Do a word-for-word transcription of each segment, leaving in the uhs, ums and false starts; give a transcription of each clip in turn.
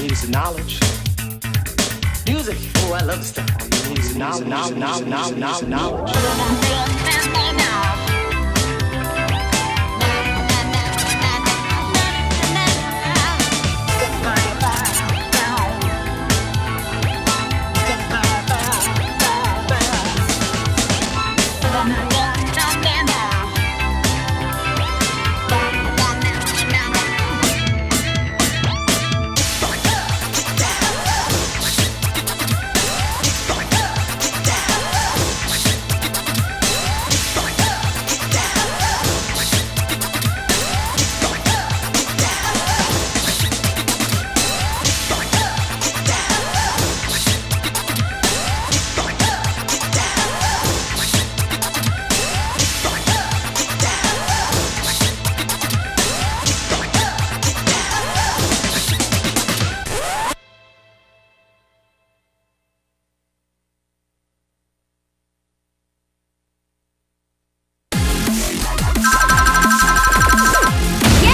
needs the knowledge. Music, oh, I love the stuff. All you need is the knowledge, knowledge, knowledge, knowledge, knowledge.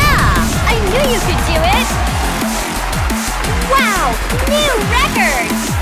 Wow! New record!